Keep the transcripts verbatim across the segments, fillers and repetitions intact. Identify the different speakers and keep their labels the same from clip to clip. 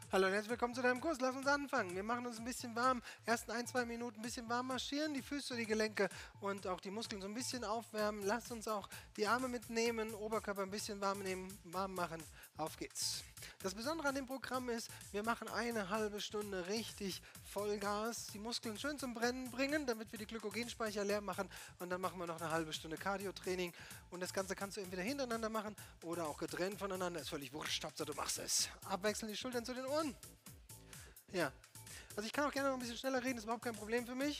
Speaker 1: Hallo und herzlich willkommen zu deinem Kurs. Lass uns anfangen. Wir machen uns ein bisschen warm. Ersten ein, zwei Minuten ein bisschen warm marschieren, die Füße, die Gelenke und auch die Muskeln so ein bisschen aufwärmen. Lass uns auch die Arme mitnehmen, Oberkörper ein bisschen warm nehmen, warm machen. Auf geht's. Das Besondere an dem Programm ist, wir machen eine halbe Stunde richtig Vollgas, die Muskeln schön zum Brennen bringen, damit wir die Glykogenspeicher leer machen und dann machen wir noch eine halbe Stunde Cardio-Training und das Ganze kannst du entweder hintereinander machen oder auch getrennt voneinander. Ist völlig wurscht, Hauptsache du machst es. Abwechseln die Schultern zu den Ohren. Ja. Also ich kann auch gerne noch ein bisschen schneller reden, ist überhaupt kein Problem für mich.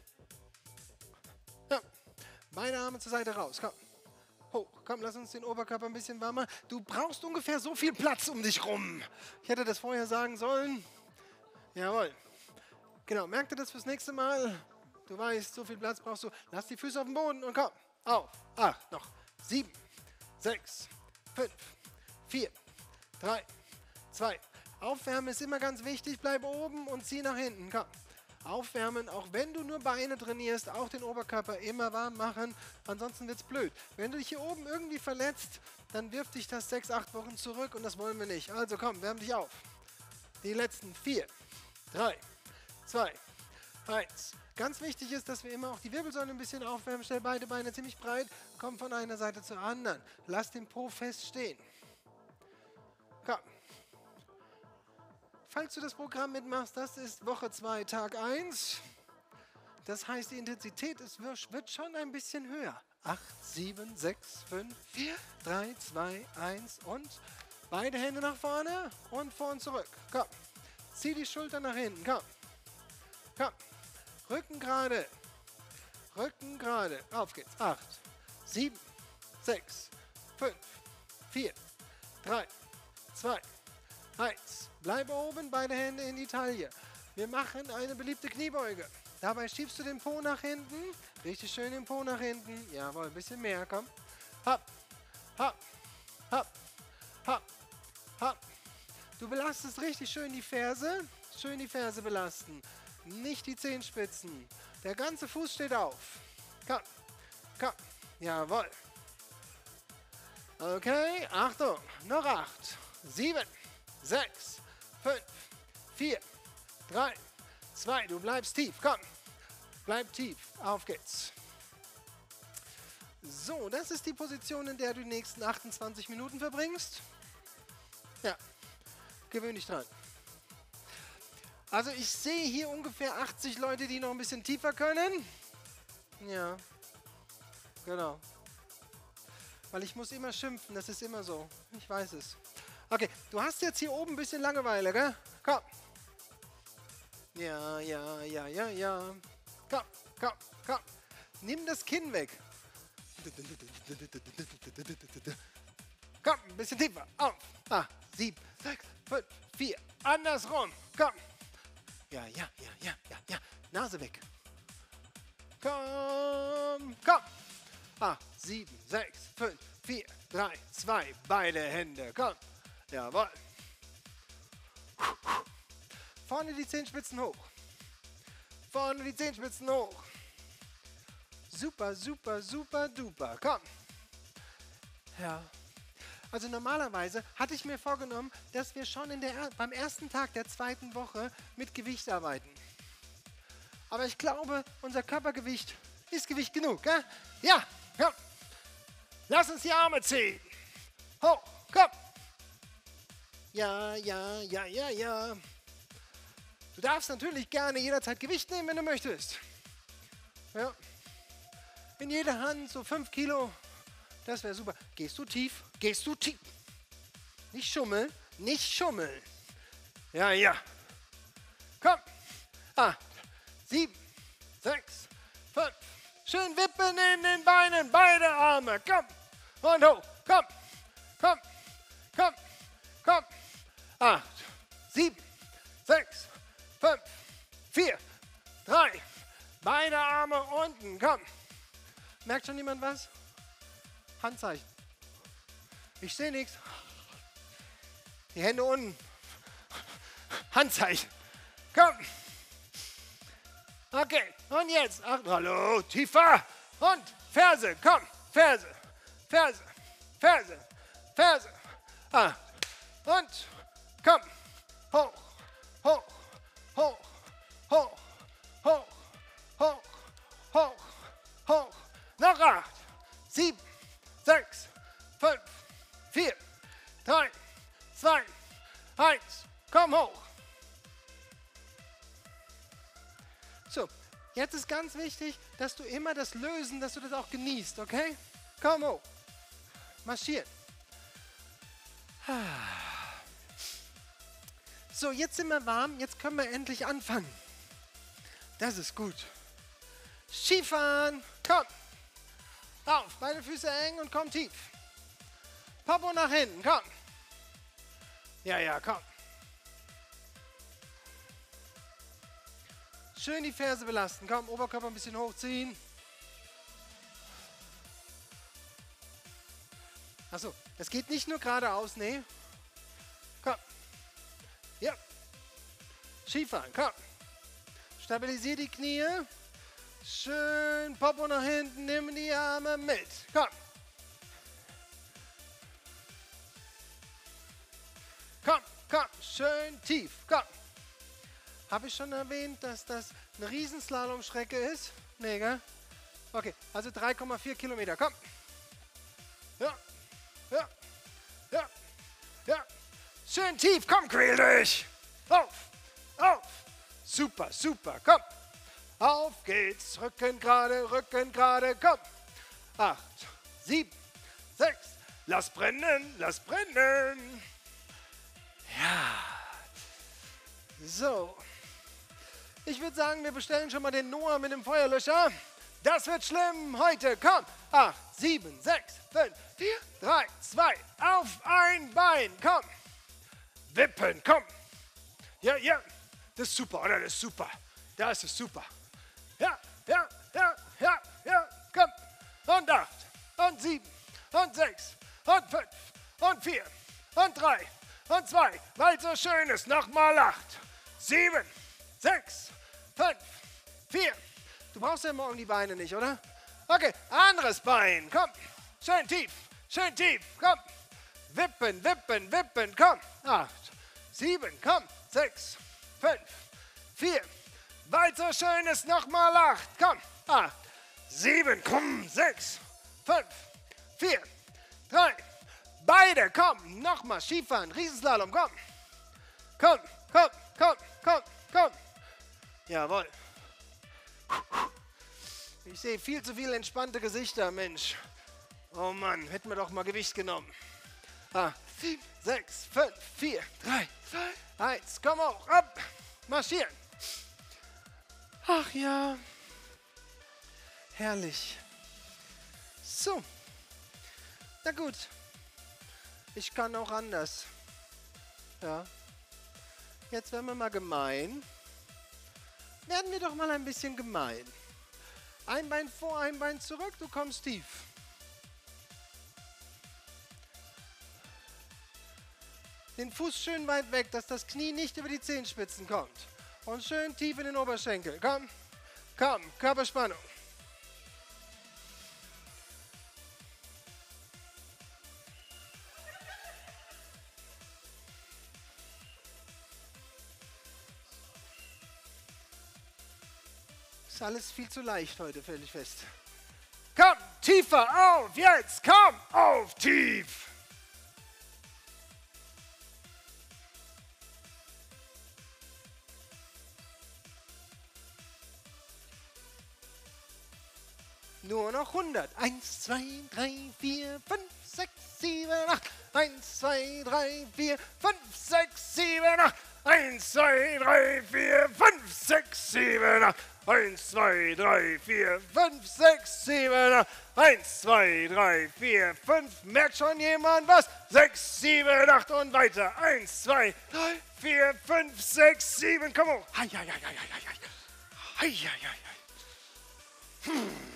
Speaker 1: Ja. Beide Arme zur Seite raus, komm. Hoch, komm, lass uns den Oberkörper ein bisschen warmer. Du brauchst ungefähr so viel Platz um dich rum. Ich hätte das vorher sagen sollen. Jawohl. Genau, merk dir das fürs nächste Mal. Du weißt, so viel Platz brauchst du. Lass die Füße auf den Boden und komm. Auf. Acht, noch. Sieben, sechs, fünf, vier, drei, zwei. Aufwärmen ist immer ganz wichtig. Bleib oben und zieh nach hinten. Komm. Aufwärmen, auch wenn du nur Beine trainierst, auch den Oberkörper immer warm machen, ansonsten wird es blöd. Wenn du dich hier oben irgendwie verletzt, dann wirft dich das sechs, acht Wochen zurück und das wollen wir nicht. Also komm, wärm dich auf. Die letzten vier, drei, zwei, eins. Ganz wichtig ist, dass wir immer auch die Wirbelsäule ein bisschen aufwärmen. Stell beide Beine ziemlich breit, komm von einer Seite zur anderen. Lass den Po fest stehen. Komm. Falls du das Programm mitmachst, das ist Woche zwei, Tag eins. Das heißt, die Intensität ist, wird schon ein bisschen höher. acht, sieben, sechs, fünf, vier, drei, zwei, eins und beide Hände nach vorne und vor und zurück. Komm. Zieh die Schultern nach hinten. Komm. Komm. Rücken gerade. Rücken gerade. Auf geht's. acht, sieben, sechs, fünf, vier, drei, zwei, eins. Bleib oben, beide Hände in die Taille. Wir machen eine beliebte Kniebeuge. Dabei schiebst du den Po nach hinten. Richtig schön den Po nach hinten. Jawohl, ein bisschen mehr, komm. Hopp, hopp, hopp, hopp, hopp. Du belastest richtig schön die Ferse. Schön die Ferse belasten. Nicht die Zehenspitzen. Der ganze Fuß steht auf. Komm, komm. Jawohl. Okay, Achtung. Noch acht, sieben, sechs, fünf, vier, drei, zwei. Du bleibst tief. Komm. Bleib tief. Auf geht's. So, das ist die Position, in der du die nächsten achtundzwanzig Minuten verbringst. Ja, gewöhn dich dran. Also ich sehe hier ungefähr achtzig Leute, die noch ein bisschen tiefer können. Ja, genau. Weil ich muss immer schimpfen, das ist immer so. Ich weiß es. Okay, du hast jetzt hier oben ein bisschen Langeweile, gell? Komm. Ja, ja, ja, ja, ja. Komm, komm, komm. Nimm das Kinn weg. Komm, ein bisschen tiefer. Auf. Ah, sieben, sechs, fünf, vier. Andersrum. Komm. Ja, ja, ja, ja, ja, ja. Nase weg. Komm, komm. Ah, sieben, sechs, fünf, vier, drei, zwei. Beide Hände. Komm. Jawohl. Vorne die Zehenspitzen hoch. Vorne die Zehenspitzen hoch. Super, super, super, duper. Komm. Ja. Also normalerweise hatte ich mir vorgenommen, dass wir schon in der, beim ersten Tag der zweiten Woche mit Gewicht arbeiten. Aber ich glaube, unser Körpergewicht ist Gewicht genug, gell? Ja, komm. Lass uns die Arme ziehen. Hoch, komm. Ja, ja, ja, ja, ja. Du darfst natürlich gerne jederzeit Gewicht nehmen, wenn du möchtest. Ja. In jeder Hand so fünf Kilo. Das wäre super. Gehst du tief? Gehst du tief? Nicht schummeln, nicht schummeln. Ja, ja. Komm. Acht, sieben, sechs, fünf. Schön wippen in den Beinen, beide Arme. Komm. Und hoch. Komm. Komm. Komm. Komm. Acht, sieben, sechs, fünf, vier, drei. Beide Arme unten. Komm. Merkt schon jemand was? Handzeichen. Ich sehe nichts. Die Hände unten. Handzeichen. Komm. Okay. Und jetzt. Ach, hallo. Tiefer. Und Ferse. Komm. Ferse. Ferse. Ferse. Ferse. Ah. Und. Komm. hoch, hoch, hoch, hoch, hoch, hoch, hoch, hoch. Noch acht, sieben, sechs, fünf, vier, drei, zwei, eins. Komm hoch. So, jetzt ist ganz wichtig, dass du immer das Lösen, dass du das auch genießt, okay? Komm hoch. Marschieren. So, jetzt sind wir warm, jetzt können wir endlich anfangen. Das ist gut. Skifahren, komm. Auf, beide Füße eng und komm tief. Popo nach hinten, komm. Ja, ja, komm. Schön die Ferse belasten, komm, Oberkörper ein bisschen hochziehen. Achso, es geht nicht nur geradeaus, nee. Komm. Ja. Skifahren, komm. Stabilisier die Knie. Schön Popo nach hinten, nimm die Arme mit. Komm. Komm, komm, schön tief, komm. Habe ich schon erwähnt, dass das eine Riesenslalom-Strecke ist? Nee, gell? Okay, also drei Komma vier Kilometer, komm. Ja, ja, ja, ja. Schön tief, komm, quäl dich. Auf, auf. Super, super, komm. Auf geht's, Rücken gerade, Rücken gerade, komm. Acht, sieben, sechs, lass brennen, lass brennen. Ja. So. Ich würde sagen, wir bestellen schon mal den Noah mit dem Feuerlöscher. Das wird schlimm heute, komm. Acht, sieben, sechs, fünf, vier, drei, zwei, auf ein Bein, komm. Wippen, komm. Ja, ja, das ist super, oder? Das ist super. Das ist super. Ja, ja, ja, ja, ja, komm. Und acht, und sieben, und sechs, und fünf, und vier, und drei, und zwei, weil es so schön ist. Nochmal acht, sieben, sechs, fünf, vier. Du brauchst ja morgen die Beine nicht, oder? Okay, anderes Bein, komm. Schön tief, schön tief, komm. Wippen, wippen, wippen, komm. Acht, sieben, komm. Sechs, fünf, vier. Weil so schön ist, nochmal acht. Komm. Acht, sieben, komm. Sechs, fünf, vier, drei. Beide, komm. Nochmal Skifahren, Riesenslalom, komm. Komm, komm, komm, komm, komm. Jawohl. Ich sehe viel zu viele entspannte Gesichter, Mensch. Oh Mann, hätten wir doch mal Gewicht genommen. Ah, sieben, sechs, fünf, vier, drei, zwei, eins. Komm hoch, ab, marschieren. Ach ja, herrlich. So, na gut. Ich kann auch anders. Ja. Jetzt werden wir mal gemein. Werden wir doch mal ein bisschen gemein. Ein Bein vor, ein Bein zurück, du kommst tief. Den Fuß schön weit weg, dass das Knie nicht über die Zehenspitzen kommt. Und schön tief in den Oberschenkel. Komm, komm, Körperspannung. Ist alles viel zu leicht heute, stelle ich fest. Komm, tiefer auf, jetzt, komm, auf, tief. Nur noch hundert. Eins, zwei, drei, vier, fünf, sechs, sieben, acht. Eins, zwei, drei, vier, fünf, sechs, sieben, acht. Eins, zwei, drei, vier, fünf, sechs, sieben, acht. Eins, zwei, drei, vier, fünf, sechs, sieben, acht. Eins, zwei, drei, vier, fünf. Merkt schon jemand was? Sechs, sieben, acht und weiter. Eins, zwei, drei, vier, fünf, sechs, sieben. Komm hoch. Hei, hei, hei, hei, hei, hei. Hei, hei, hei, hei. Hm.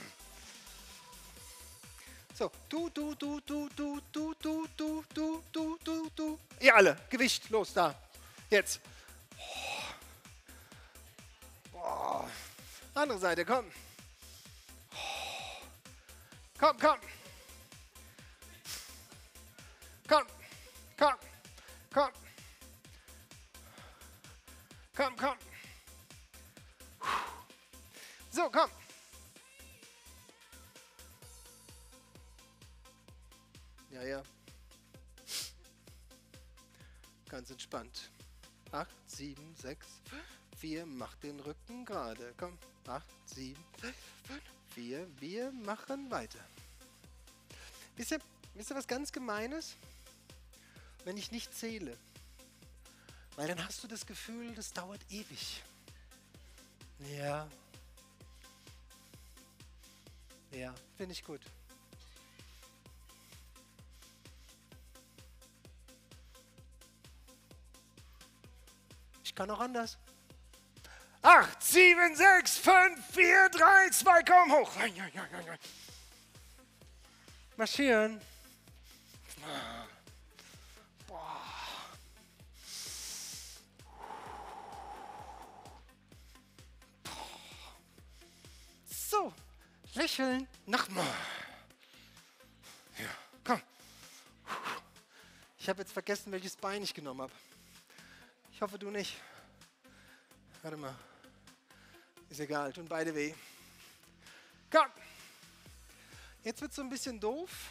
Speaker 1: So, du, du, du, du, du, du, du, du, du, du, du, du. Ihr alle, Gewicht, los, da. Jetzt. Oh. Andere Seite, komm. Komm, komm. Komm, komm, komm. ganz entspannt. acht, sieben, sechs, vier, mach den Rücken gerade. Komm, acht, sieben, sechs, fünf, vier, wir machen weiter. Wisst ihr, wisst ihr was ganz Gemeines? Wenn ich nicht zähle. Weil dann hast du das Gefühl, das dauert ewig. Ja. Ja, finde ich gut. Ich kann auch anders. acht, sieben, sechs, fünf, vier, drei, zwei, komm hoch. Marschieren. Boah. So, lächeln. Nochmal. Ja, komm. Ich habe jetzt vergessen, welches Bein ich genommen habe. Ich hoffe, du nicht. Warte mal. Ist egal, tun beide weh. Komm. Jetzt wird es so ein bisschen doof.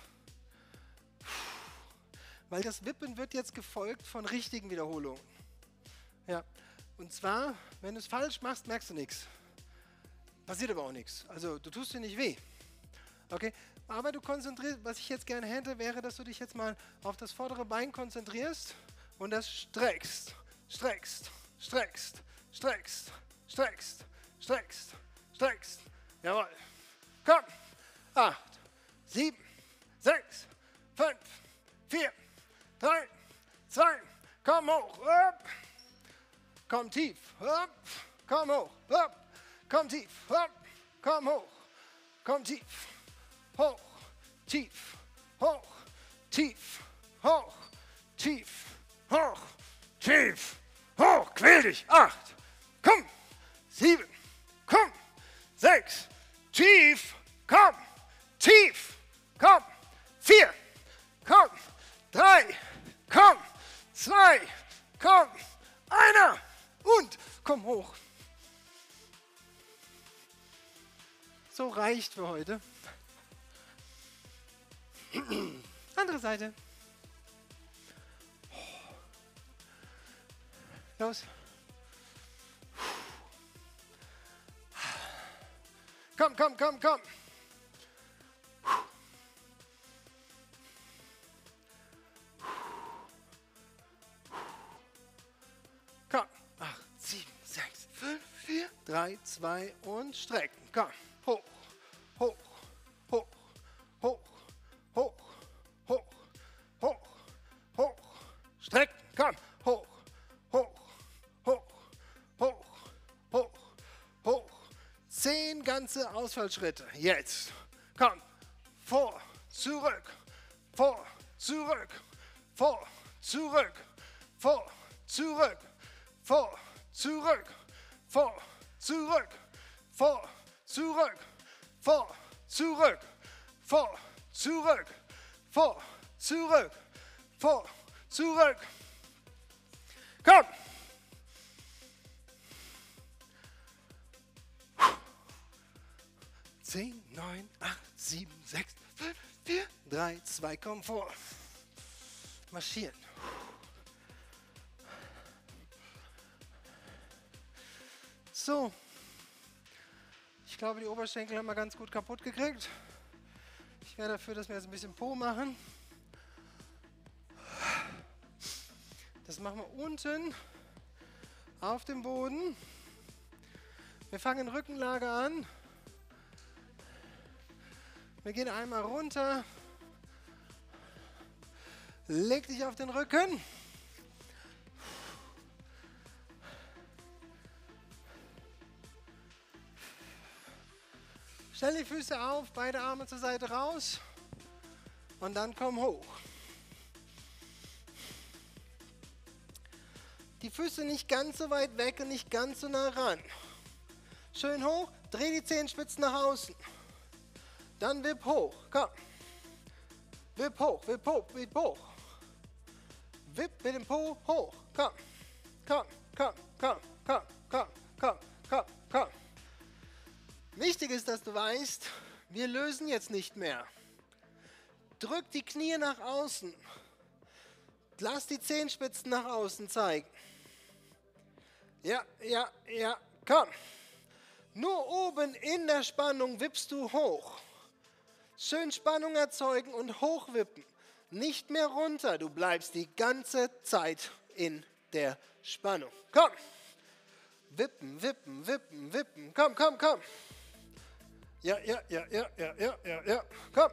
Speaker 1: Weil das Wippen wird jetzt gefolgt von richtigen Wiederholungen. Ja. Und zwar, wenn du es falsch machst, merkst du nichts. Passiert aber auch nichts. Also du tust dir nicht weh. Okay? Aber du konzentrierst, was ich jetzt gerne hätte, wäre, dass du dich jetzt mal auf das vordere Bein konzentrierst und das streckst. Streckst, streckst, streckst, streckst, streckst, streckst. Jawohl. Komm. Acht, sieben, sechs, fünf, vier, drei, zwei, komm hoch. Up. Komm tief. Up. Komm hoch. Up. Komm tief. Up. Komm hoch. Komm tief. Hoch. Tief. Hoch. Tief. Hoch. Tief. Hoch. Tief, hoch, quäl dich. Acht, komm. Sieben, komm. Sechs, tief, komm. Tief, komm. Vier, komm. Drei, komm. Zwei, komm. Einer und komm hoch. So reicht für heute. Andere Seite. Los. Komm, komm, komm, komm. Komm. acht, sieben, sechs, fünf, vier, drei, zwei und strecken. Komm. Hoch, hoch, hoch, hoch, hoch, hoch, hoch, hoch. Strecken. Komm. Hoch, hoch. Hoch, hoch, hoch, hoch. Zehn ganze Ausfallschritte. Jetzt. Komm. Vor, zurück, vor, zurück, vor, zurück, vor, zurück, vor, zurück, vor, zurück, vor, zurück, vor, zurück, vor, zurück, vor, zurück, vor, zurück. Komm. zehn, neun, acht, sieben, sechs, fünf, vier, drei, zwei, komm vor. Marschieren. So. Ich glaube, die Oberschenkel haben wir ganz gut kaputt gekriegt. Ich wäre dafür, dass wir jetzt ein bisschen Po machen. Das machen wir unten auf dem Boden. Wir fangen Rückenlage an. Wir gehen einmal runter. Leg dich auf den Rücken. Stell die Füße auf, beide Arme zur Seite raus. Und dann komm hoch. Die Füße nicht ganz so weit weg und nicht ganz so nah ran. Schön hoch, dreh die Zehenspitzen nach außen. Dann wipp hoch, komm. Wipp hoch, wipp hoch, wipp hoch. Wipp mit dem Po hoch, komm. Komm, komm, komm, komm, komm, komm, komm, komm. Wichtig ist, dass du weißt, wir lösen jetzt nicht mehr. Drück die Knie nach außen. Lass die Zehenspitzen nach außen zeigen. Ja, ja, ja, komm. Nur oben in der Spannung wippst du hoch. Schön Spannung erzeugen und hochwippen. Nicht mehr runter, du bleibst die ganze Zeit in der Spannung. Komm. Wippen, wippen, wippen, wippen. Komm, komm, komm. Ja, ja, ja, ja, ja, ja, ja, ja. Komm.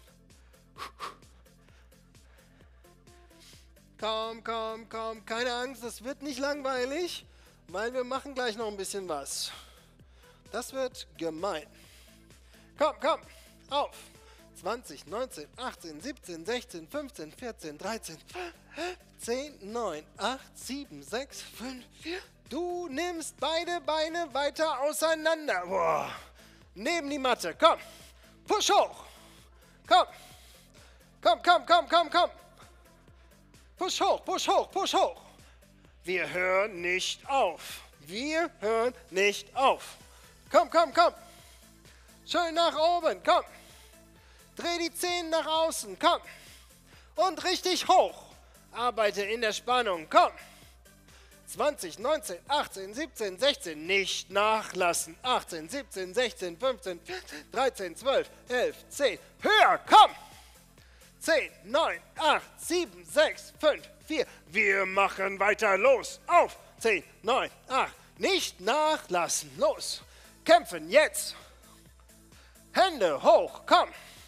Speaker 1: Komm, komm, komm. Keine Angst, das wird nicht langweilig, weil wir machen gleich noch ein bisschen was. Das wird gemein. Komm, komm. Auf. zwanzig, neunzehn, achtzehn, siebzehn, sechzehn, fünfzehn, vierzehn, dreizehn, zehn, neun, acht, sieben, sechs, fünf, vier. Du nimmst beide Beine weiter auseinander. Boah. Neben die Matte. Komm. Push hoch. Komm. Komm, komm, komm, komm, komm. Push hoch, push hoch, push hoch. Wir hören nicht auf. Wir hören nicht auf. Komm, komm, komm. Schön nach oben. Komm. Dreh die Zehen nach außen. Komm. Und richtig hoch. Arbeite in der Spannung. Komm. zwanzig, neunzehn, achtzehn, siebzehn, sechzehn, nicht nachlassen. achtzehn, siebzehn, sechzehn, fünfzehn, vierzehn, dreizehn, zwölf, elf, zehn. Höher, komm! zehn, neun, acht, sieben, sechs, fünf, vier. Wir machen weiter, los, auf! zehn, neun, acht, nicht nachlassen, los! Kämpfen, jetzt! Hände hoch, komm!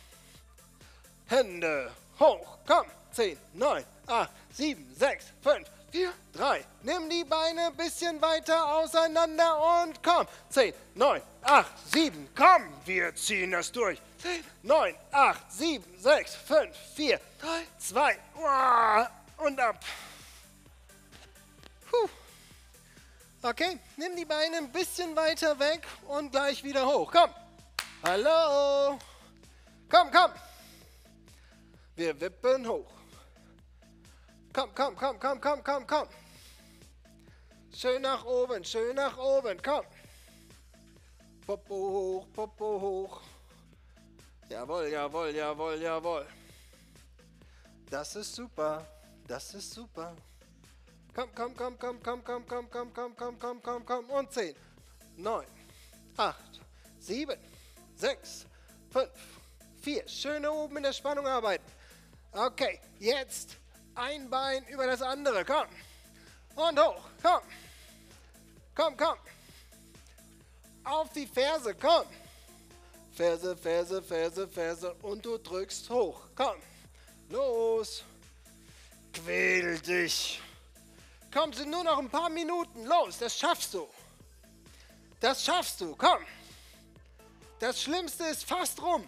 Speaker 1: Hände hoch, komm! zehn, neun, acht, sieben, sechs, fünf, vier, drei. Nimm die Beine ein bisschen weiter auseinander und komm. zehn, neun, acht, sieben, komm. Wir ziehen das durch. zehn, neun, acht, sieben, sechs, fünf, vier, drei, zwei und ab. Puh. Okay, nimm die Beine ein bisschen weiter weg und gleich wieder hoch. Komm. Hallo. Komm, komm. Wir wippen hoch. Komm, komm, komm, komm, komm, komm, komm. Schön nach oben, schön nach oben, komm. Popo hoch, Popo hoch. Jawohl, jawohl, jawohl, jawohl. Das ist super, das ist super. Komm, komm, komm, komm, komm, komm, komm, komm, komm, komm, komm, komm, komm. Und zehn, neun, acht, sieben, sechs, fünf, vier. Schön oben in der Spannung arbeiten. Okay, jetzt ein Bein über das andere, komm. Und hoch, komm. Komm, komm. Auf die Ferse, komm. Ferse, Ferse, Ferse, Ferse und du drückst hoch. Komm. Los. Quäl dich. Komm, sind nur noch ein paar Minuten. Los, das schaffst du. Das schaffst du, komm. Das Schlimmste ist fast rum.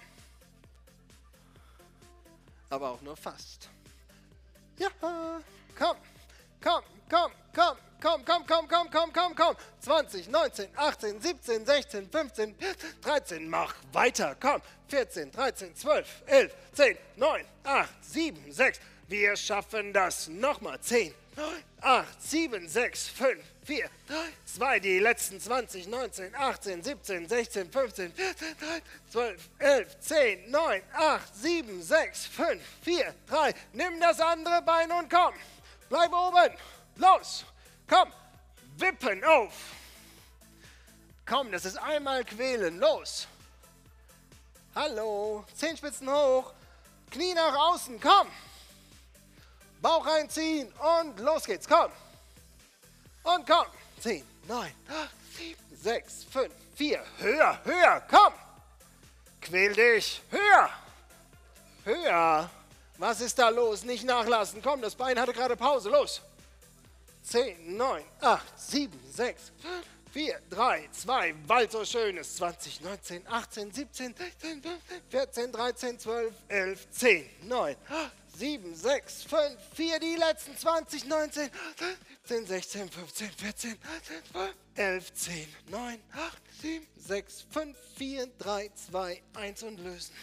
Speaker 1: Aber auch nur fast. Ja, komm, komm, komm, komm, komm, komm, komm, komm, komm, komm, komm. zwanzig, neunzehn, achtzehn, siebzehn, sechzehn, fünfzehn, dreizehn, mach weiter, komm. vierzehn, dreizehn, zwölf, elf, zehn, neun, acht, sieben, sechs. Wir schaffen das. Nochmal. zehn, neun, acht, sieben, sechs, fünf, vier, drei, zwei. Die letzten zwanzig, neunzehn, achtzehn, siebzehn, sechzehn, fünfzehn, vierzehn, dreizehn, zwölf, elf, zehn, neun, acht, sieben, sechs, fünf, vier, drei. Nimm das andere Bein und komm. Bleib oben. Los. Komm. Wippen auf. Komm, das ist einmal quälen. Los. Hallo. Zehenspitzen hoch. Knie nach außen. Komm. Bauch reinziehen und los geht's. Komm. Und komm. zehn, neun, acht, sieben, sechs, fünf, vier. Höher, höher. Komm. Quäl dich. Höher. Höher. Was ist da los? Nicht nachlassen. Komm, das Bein hatte gerade Pause. Los. zehn, neun, acht, sieben, sechs, fünf, vier, drei, zwei. Weil so schön ist. zwanzig, neunzehn, achtzehn, siebzehn, sechzehn, fünfzehn, vierzehn, dreizehn, zwölf, elf, zehn, neun, acht, sieben, sechs, fünf, vier. Die letzten zwanzig, neunzehn, siebzehn, sechzehn, fünfzehn, vierzehn, dreizehn, zwölf, elf, zehn, neun, acht, sieben, sechs, fünf, vier, drei, zwei, eins und lösen.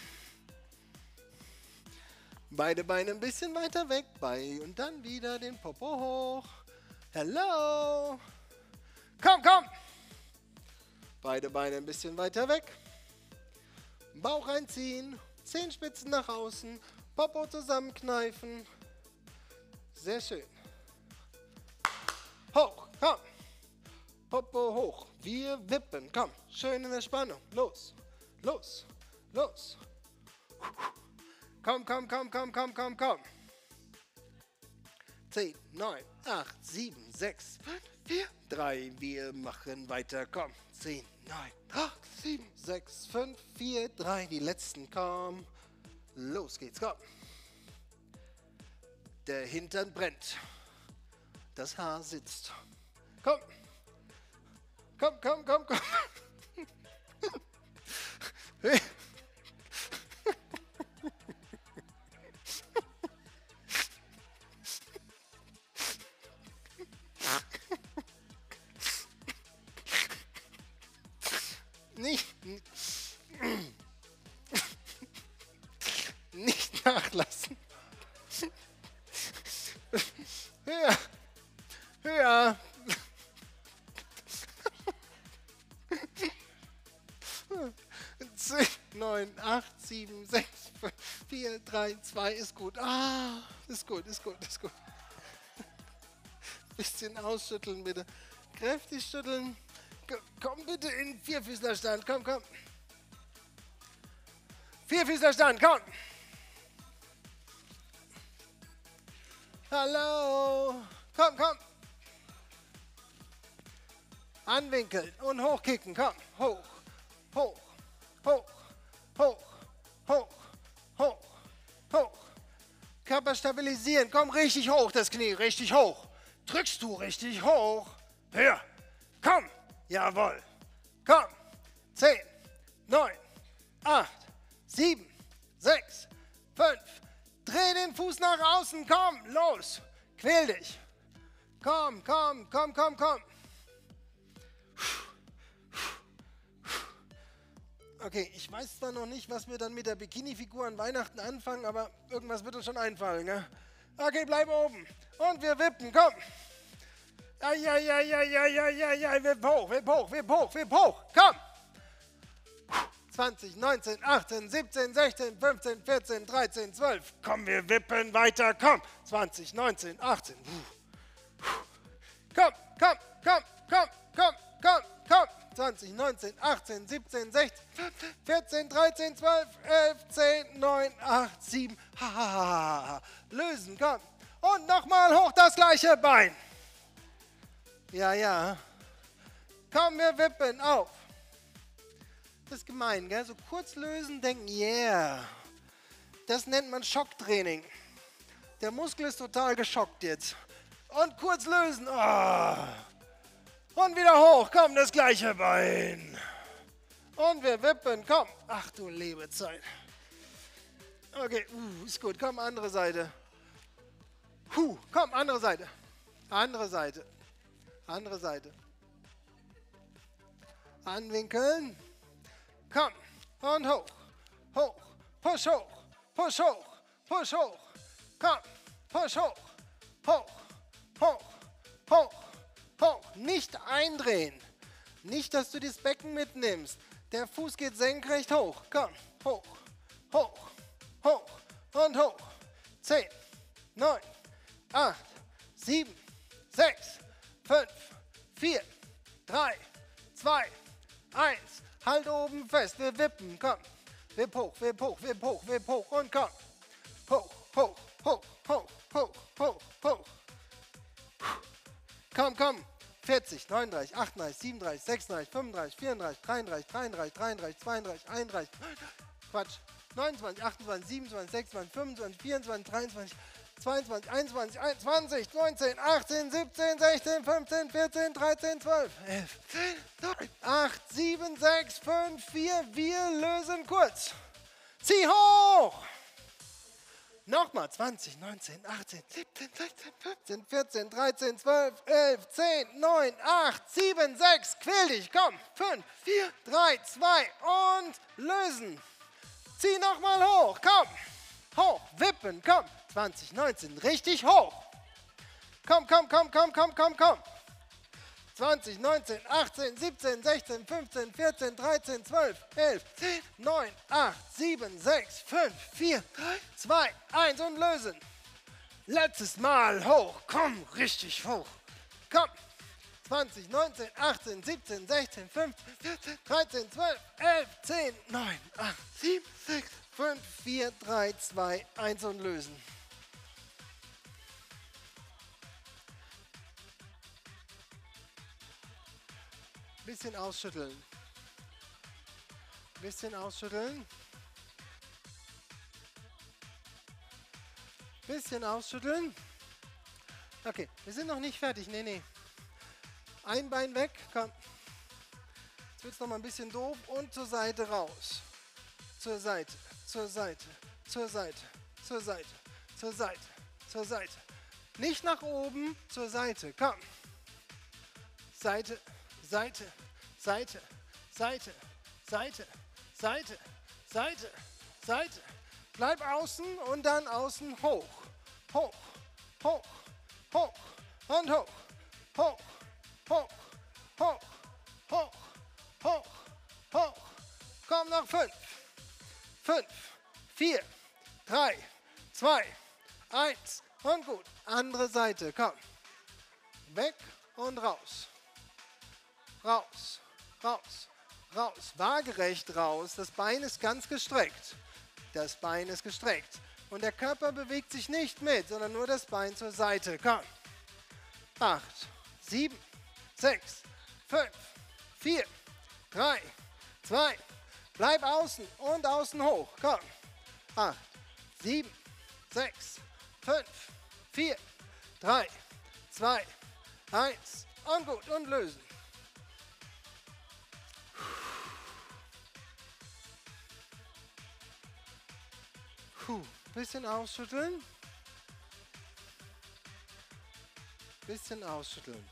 Speaker 1: Beide Beine ein bisschen weiter weg, bei und dann wieder den Popo hoch. Hello. Komm, komm. Beide Beine ein bisschen weiter weg. Bauch einziehen, Zehenspitzen nach außen, Popo zusammenkneifen. Sehr schön. Hoch, komm. Popo hoch. Wir wippen. Komm, schön in der Spannung. Los, los, los. Komm, komm, komm, komm, komm, komm, komm. zehn, neun, acht, sieben, sechs, fünf, vier, drei. Wir machen weiter. Komm. zehn, neun, acht, sieben, sechs, fünf, vier, drei. Die letzten. Komm. Los geht's. Komm. Der Hintern brennt. Das Haar sitzt. Komm. Komm, komm, komm, komm. Nicht, nicht nachlassen. Höher, höher. zehn, neun, acht, sieben, sechs, fünf, vier, drei, zwei ist gut. Ah, ist gut, ist gut, ist gut. Bisschen ausschütteln bitte. Kräftig schütteln. Komm bitte in Vierfüßlerstand. Komm, komm. Vierfüßlerstand, komm. Hallo. Komm, komm. Anwinkeln und hochkicken. Komm. Hoch, hoch, hoch, hoch, hoch, hoch, hoch. Körper stabilisieren. Komm richtig hoch, das Knie. Richtig hoch. Drückst du richtig hoch. Höher. Komm. Jawohl. Komm. zehn, neun, acht, sieben, sechs, fünf. Dreh den Fuß nach außen. Komm. Los. Quäl dich. Komm, komm, komm, komm, komm. Okay, ich weiß zwar noch nicht, was wir dann mit der Bikini-Figur an Weihnachten anfangen, aber irgendwas wird uns schon einfallen, ne? Okay, bleib oben. Und wir wippen, komm. Ja, ja, ja, ja, ja, ja, ja, ja, wipp hoch, wipp hoch, wipp hoch, wipp hoch, komm. zwanzig, neunzehn, achtzehn, siebzehn, sechzehn, fünfzehn, vierzehn, dreizehn, zwölf. Komm, wir wippen weiter, komm. zwanzig, neunzehn, achtzehn. Komm, komm, komm, komm, komm, komm, komm. zwanzig, neunzehn, achtzehn, siebzehn, sechzehn, fünfzehn, vierzehn, dreizehn, zwölf, elf, zehn, neun, acht, sieben. Ha, ha, ha, ha. Lösen, komm. Und nochmal hoch das gleiche Bein. Ja, ja. Komm, wir wippen auf. Das ist gemein, gell? So kurz lösen, denken, yeah. Das nennt man Schocktraining. Der Muskel ist total geschockt jetzt. Und kurz lösen. Oh. Und wieder hoch. Komm, das gleiche Bein. Und wir wippen. Komm. Ach du liebe Zeit. Okay, uh, ist gut. Komm, andere Seite. Huh, komm, andere Seite. Andere Seite. Andere Seite. Anwinkeln. Komm. Und hoch. Hoch. Push hoch. Push hoch. Push hoch. Komm. Push hoch. Hoch. Hoch. Hoch. Hoch. Nicht eindrehen. Nicht, dass du das Becken mitnimmst. Der Fuß geht senkrecht hoch. Komm. Hoch. Hoch. Hoch. Und hoch. zehn. neun. acht. sieben. sechs. fünf, vier, drei, zwei, eins. Halt oben fest. Wir wippen. Komm. Wipp hoch, wipp hoch, wipp hoch, wipp hoch und komm. Hoch, hoch, hoch, hoch, hoch, hoch, hoch. Komm, komm. vierzig, neununddreißig, achtunddreißig, siebenunddreißig, sechsunddreißig, fünfunddreißig, vierunddreißig, dreiunddreißig, dreiunddreißig, dreiunddreißig, zweiunddreißig, einunddreißig. Quatsch. neunundzwanzig, achtundzwanzig, siebenundzwanzig, sechsundzwanzig, fünfundzwanzig, vierundzwanzig, dreiundzwanzig, zweiundzwanzig, einundzwanzig, zwanzig, neunzehn, achtzehn, siebzehn, sechzehn, fünfzehn, vierzehn, dreizehn, zwölf, elf, zehn, neun, acht, sieben, sechs, fünf, vier. Wir lösen kurz. Zieh hoch. Nochmal. zwanzig, neunzehn, achtzehn, siebzehn, sechzehn, fünfzehn, vierzehn, dreizehn, zwölf, elf, zehn, neun, acht, sieben, sechs. Quäl dich. Komm. fünf, vier, drei, zwei und lösen. Zieh nochmal hoch. Komm. Hoch. Wippen. Komm. zwanzig, neunzehn. Richtig hoch. Komm, komm, komm, komm, komm, komm, komm. zwanzig, neunzehn, achtzehn, siebzehn, sechzehn, fünfzehn, vierzehn, dreizehn, zwölf, elf, zehn, neun, acht, sieben, sechs, fünf, vier, drei, zwei, eins und lösen. Letztes Mal hoch. Komm, richtig hoch. Komm. zwanzig, neunzehn, achtzehn, siebzehn, sechzehn, fünfzehn, vierzehn, dreizehn, zwölf, elf, zehn, neun, acht, sieben, sechs, fünf, vier, drei, zwei, eins und lösen. Bisschen ausschütteln. Bisschen ausschütteln. Bisschen ausschütteln. Okay, wir sind noch nicht fertig. Nee, nee. Ein Bein weg, komm. Jetzt wird es noch mal ein bisschen doof und zur Seite raus. Zur Seite, zur Seite, zur Seite, zur Seite, zur Seite, zur Seite. Nicht nach oben, zur Seite, komm. Seite, Seite, Seite, Seite, Seite, Seite, Seite, Seite. Bleib außen und dann außen hoch. Hoch, hoch, hoch und hoch. Hoch, hoch, hoch, hoch, hoch, hoch. Komm noch fünf. Fünf, vier, drei, zwei, eins. Und gut. Andere Seite, komm. Weg und raus. Raus, raus, raus. Waagerecht raus. Das Bein ist ganz gestreckt. Das Bein ist gestreckt. Und der Körper bewegt sich nicht mit, sondern nur das Bein zur Seite. Komm. Acht, sieben, sechs, fünf, vier, drei, zwei. Bleib außen und außen hoch. Komm. Acht, sieben, sechs, fünf, vier, drei, zwei, eins. Und gut. Und lösen. Puh. Bisschen ausschütteln. Bisschen ausschütteln.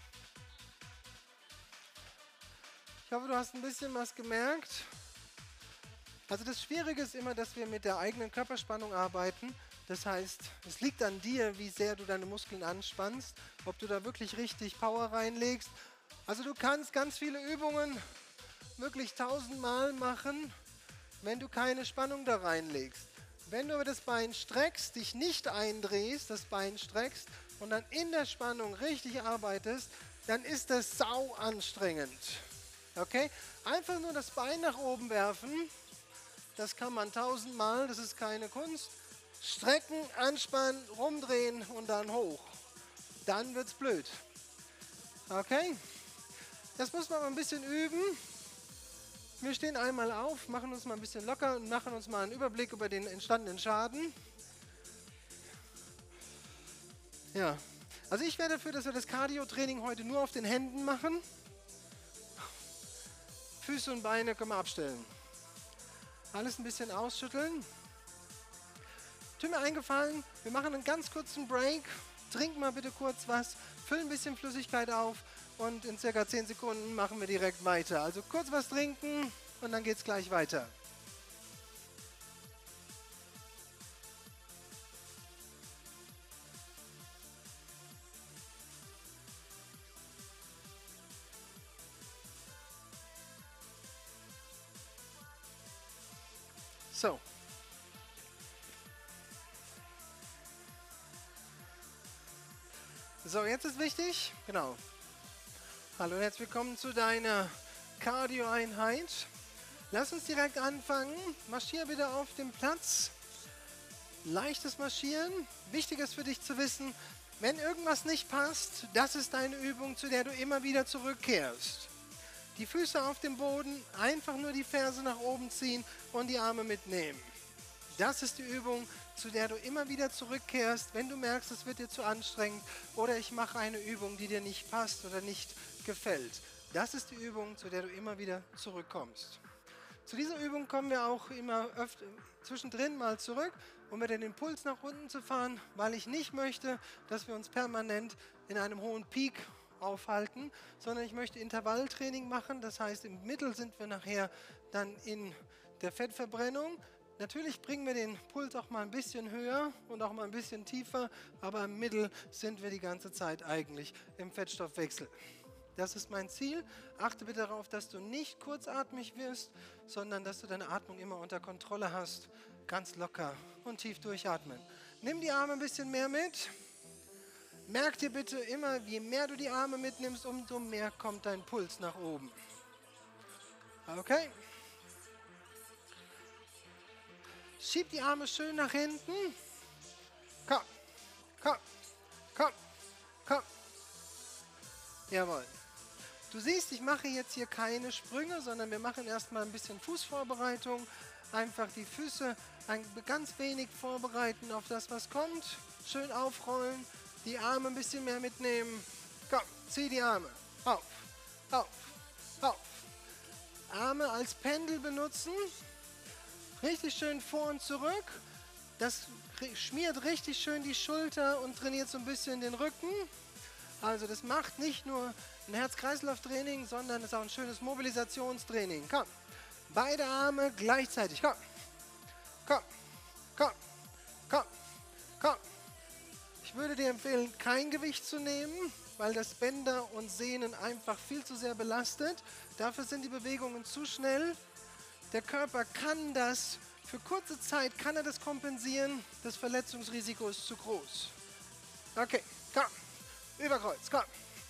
Speaker 1: Ich hoffe, du hast ein bisschen was gemerkt. Also das Schwierige ist immer, dass wir mit der eigenen Körperspannung arbeiten. Das heißt, es liegt an dir, wie sehr du deine Muskeln anspannst, ob du da wirklich richtig Power reinlegst. Also du kannst ganz viele Übungen wirklich tausendmal machen, wenn du keine Spannung da reinlegst. Wenn du aber das Bein streckst, dich nicht eindrehst, das Bein streckst und dann in der Spannung richtig arbeitest, dann ist das sau anstrengend. Okay? Einfach nur das Bein nach oben werfen, das kann man tausendmal, das ist keine Kunst. Strecken, anspannen, rumdrehen und dann hoch. Dann wird's blöd. Okay? Das muss man mal ein bisschen üben. Wir stehen einmal auf, machen uns mal ein bisschen locker und machen uns mal einen Überblick über den entstandenen Schaden. Ja, also ich wäre dafür, dass wir das Cardio-Training heute nur auf den Händen machen. Füße und Beine können wir abstellen. Alles ein bisschen ausschütteln. Tut mir eingefallen, wir machen einen ganz kurzen Break. Trink mal bitte kurz was, füll ein bisschen Flüssigkeit auf und in circa zehn Sekunden machen wir direkt weiter. Also kurz was trinken und dann geht es gleich weiter. So. So, jetzt ist wichtig, genau. Hallo und herzlich willkommen zu deiner Cardio-Einheit. Lass uns direkt anfangen. Marschier bitte auf dem Platz. Leichtes Marschieren. Wichtig ist für dich zu wissen, wenn irgendwas nicht passt, das ist eine Übung, zu der du immer wieder zurückkehrst. Die Füße auf dem Boden, einfach nur die Ferse nach oben ziehen und die Arme mitnehmen. Das ist die Übung, zu der du immer wieder zurückkehrst, wenn du merkst, es wird dir zu anstrengend oder ich mache eine Übung, die dir nicht passt oder nicht gefällt. Das ist die Übung, zu der du immer wieder zurückkommst. Zu dieser Übung kommen wir auch immer öfter zwischendrin mal zurück, um wieder den Puls nach unten zu fahren, weil ich nicht möchte, dass wir uns permanent in einem hohen Peak aufhalten, sondern ich möchte Intervalltraining machen. Das heißt, im Mittel sind wir nachher dann in der Fettverbrennung. Natürlich bringen wir den Puls auch mal ein bisschen höher und auch mal ein bisschen tiefer, aber im Mittel sind wir die ganze Zeit eigentlich im Fettstoffwechsel. Das ist mein Ziel. Achte bitte darauf, dass du nicht kurzatmig wirst, sondern dass du deine Atmung immer unter Kontrolle hast. Ganz locker und tief durchatmen. Nimm die Arme ein bisschen mehr mit. Merk dir bitte immer, je mehr du die Arme mitnimmst, umso mehr kommt dein Puls nach oben. Okay? Schieb die Arme schön nach hinten. Komm, komm, komm, komm. Jawohl. Du siehst, ich mache jetzt hier keine Sprünge, sondern wir machen erstmal ein bisschen Fußvorbereitung. Einfach die Füße ein ganz wenig vorbereiten auf das, was kommt. Schön aufrollen, die Arme ein bisschen mehr mitnehmen. Komm, zieh die Arme. Auf, auf, auf. Arme als Pendel benutzen. Richtig schön vor und zurück. Das schmiert richtig schön die Schulter und trainiert so ein bisschen den Rücken. Also das macht nicht nur ein Herz-Kreislauf-Training, sondern es ist auch ein schönes Mobilisationstraining. Komm, beide Arme gleichzeitig. Komm, komm, komm, komm, komm. Ich würde dir empfehlen, kein Gewicht zu nehmen, weil das Bänder und Sehnen einfach viel zu sehr belastet. Dafür sind die Bewegungen zu schnell. Der Körper kann das, für kurze Zeit kann er das kompensieren. Das Verletzungsrisiko ist zu groß. Okay, komm. Überkreuz, komm.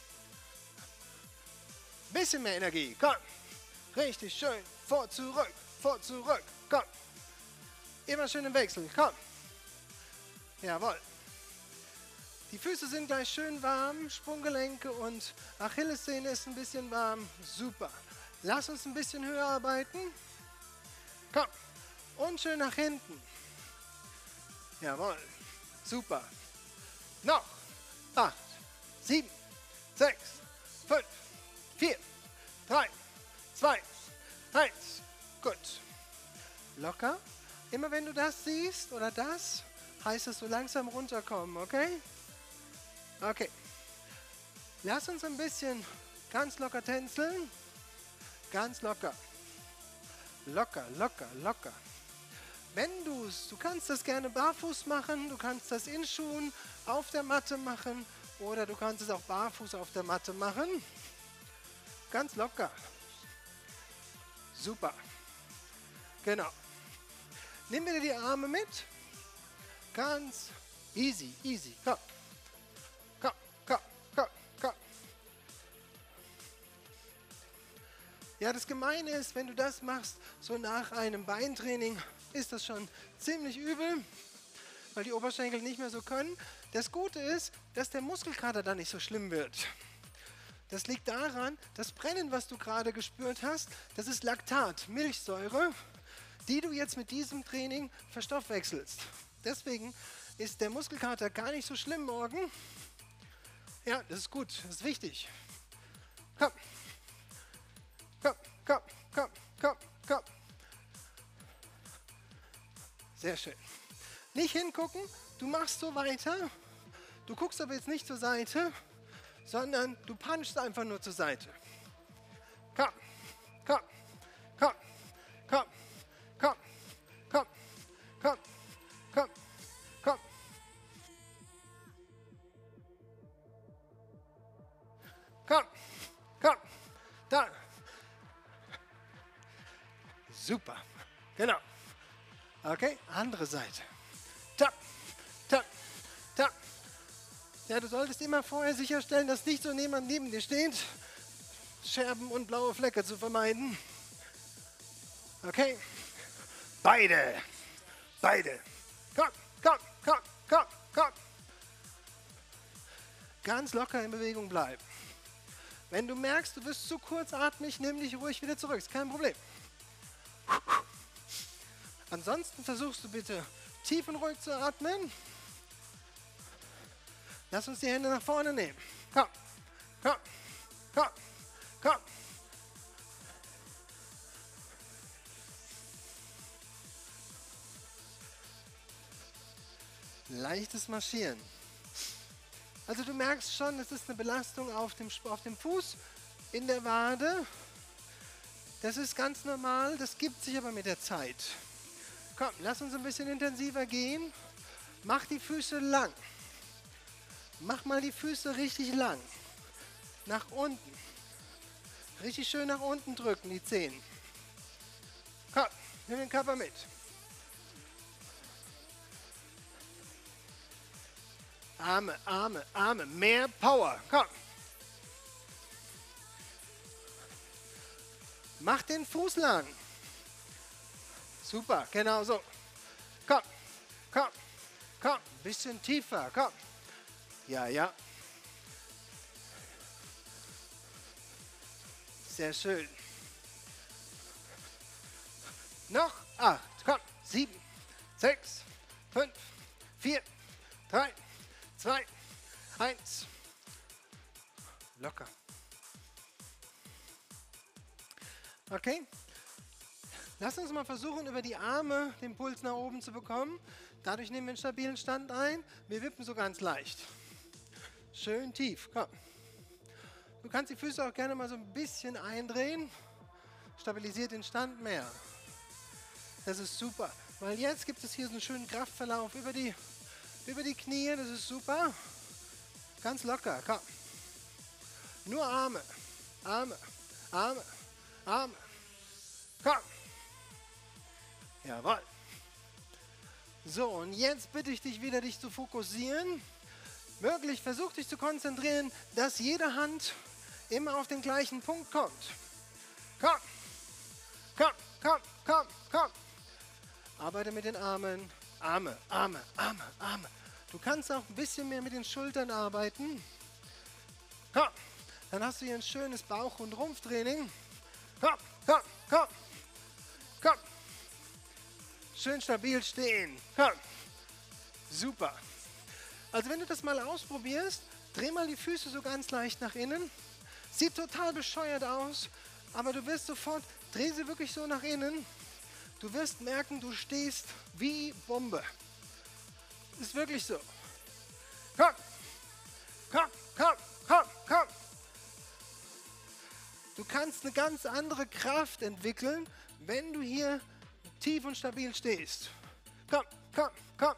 Speaker 1: Bisschen mehr Energie, komm. Richtig schön. Vor, zurück, vor, zurück, komm. Immer schön im Wechsel, komm. Jawohl. Die Füße sind gleich schön warm, Sprunggelenke und Achillessehne ist ein bisschen warm. Super. Lass uns ein bisschen höher arbeiten. Komm. Und schön nach hinten. Jawohl. Super. Noch. Acht. Sieben, sechs, fünf, vier, drei, zwei, eins. Gut. Locker. Immer wenn du das siehst oder das, heißt es so langsam runterkommen, okay? Okay. Lass uns ein bisschen ganz locker tänzeln. Ganz locker. Locker, locker, locker. Wenn du es, du kannst das gerne barfuß machen, du kannst das in Schuhen auf der Matte machen. Oder du kannst es auch barfuß auf der Matte machen. Ganz locker. Super. Genau. Nimm wieder die Arme mit. Ganz easy, easy. Komm. Komm, komm, komm, komm. Ja, das Gemeine ist, wenn du das machst, so nach einem Beintraining, ist das schon ziemlich übel, weil die Oberschenkel nicht mehr so können. Das Gute ist, dass der Muskelkater dann nicht so schlimm wird. Das liegt daran, das Brennen, was du gerade gespürt hast, das ist Laktat, Milchsäure, die du jetzt mit diesem Training verstoffwechselst. Deswegen ist der Muskelkater gar nicht so schlimm morgen. Ja, das ist gut, das ist wichtig. Komm, komm, komm, komm, komm, komm. Sehr schön. Nicht hingucken, du machst so weiter. Du guckst aber jetzt nicht zur Seite, sondern du punchst einfach nur zur Seite. Komm, komm, komm, komm, komm, komm, komm, komm, komm. Komm, komm, da. Super, genau. Okay, andere Seite. Tap, tap, tap. Ja, du solltest immer vorher sicherstellen, dass nicht so jemand neben dir steht. Scherben und blaue Flecke zu vermeiden. Okay? Beide. Beide. Komm, komm, komm, komm, komm. Ganz locker in Bewegung bleiben. Wenn du merkst, du wirst zu kurzatmig, nimm dich ruhig wieder zurück. Ist kein Problem. Ansonsten versuchst du bitte tief und ruhig zu atmen. Lass uns die Hände nach vorne nehmen. Komm, komm, komm, komm. Leichtes Marschieren. Also du merkst schon, es ist eine Belastung auf dem, auf dem Fuß, in der Wade. Das ist ganz normal, das gibt sich aber mit der Zeit. Komm, lass uns ein bisschen intensiver gehen. Mach die Füße lang. Mach mal die Füße richtig lang. Nach unten. Richtig schön nach unten drücken, die Zehen. Komm, nimm den Körper mit. Arme, Arme, Arme. Mehr Power. Komm. Mach den Fuß lang. Super, genau so. Komm, komm, komm. Bisschen tiefer, komm. Ja, ja. Sehr schön. Noch acht. Komm. Sieben, sechs, fünf, vier, drei, zwei, eins. Locker. Okay. Lass uns mal versuchen, über die Arme den Puls nach oben zu bekommen. Dadurch nehmen wir einen stabilen Stand ein. Wir wippen so ganz leicht. Schön tief. Komm. Du kannst die Füße auch gerne mal so ein bisschen eindrehen. Stabilisiert den Stand mehr. Das ist super. Weil jetzt gibt es hier so einen schönen Kraftverlauf über die, über die Knie. Das ist super. Ganz locker. Komm. Nur Arme. Arme. Arme. Arme. Komm. Jawohl. So, und jetzt bitte ich dich wieder, dich zu fokussieren. Wirklich, versuch dich zu konzentrieren, dass jede Hand immer auf den gleichen Punkt kommt. Komm. Komm, komm, komm, komm. Arbeite mit den Armen. Arme, Arme, Arme, Arme. Du kannst auch ein bisschen mehr mit den Schultern arbeiten. Komm. Dann hast du hier ein schönes Bauch- und Rumpftraining. Komm, komm, komm. Komm. Schön stabil stehen. Komm. Super. Also wenn du das mal ausprobierst, dreh mal die Füße so ganz leicht nach innen. Sieht total bescheuert aus, aber du wirst sofort, dreh sie wirklich so nach innen. Du wirst merken, du stehst wie Bombe. Ist wirklich so. Komm. Komm, komm, komm, komm. Du kannst eine ganz andere Kraft entwickeln, wenn du hier tief und stabil stehst. Komm, komm, komm.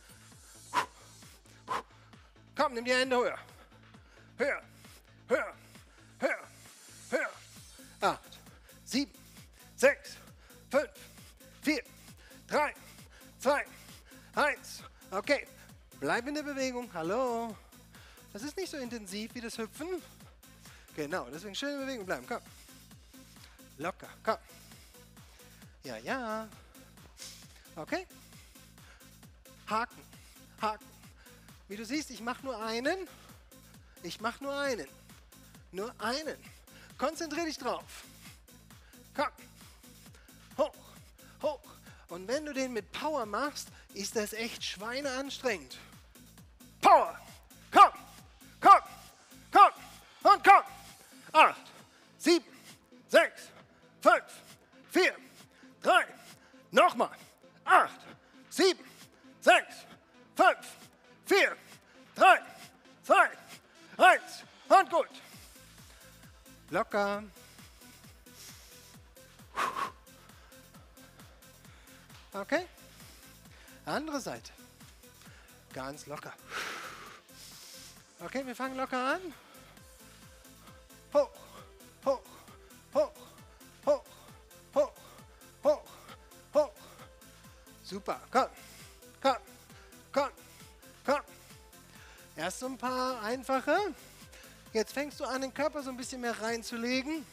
Speaker 1: Komm, nimm die Hände höher. Höher, höher, höher, höher. Acht, sieben, sechs, fünf, vier, drei, zwei, eins. Okay, bleib in der Bewegung. Hallo. Das ist nicht so intensiv wie das Hüpfen. Genau, deswegen schön in Bewegung bleiben. Komm. Locker, komm. Ja, ja. Okay. Haken, Haken. Wie du siehst, ich mache nur einen. Ich mache nur einen. Nur einen. Konzentrier dich drauf. Komm. Hoch, hoch. Und wenn du den mit Power machst, ist das echt schweineanstrengend. Power. Komm, komm, komm und komm. Acht, sieben, sechs, fünf, vier, drei. Nochmal. Acht, sieben, sechs, fünf, vier, drei, zwei, eins und gut. Locker. Okay. Andere Seite. Ganz locker. Okay, wir fangen locker an. Hoch, hoch, hoch, hoch, hoch, hoch, hoch. Super. Komm, komm, komm, komm. Erst so ein paar einfache. Jetzt fängst du an, den Körper so ein bisschen mehr reinzulegen.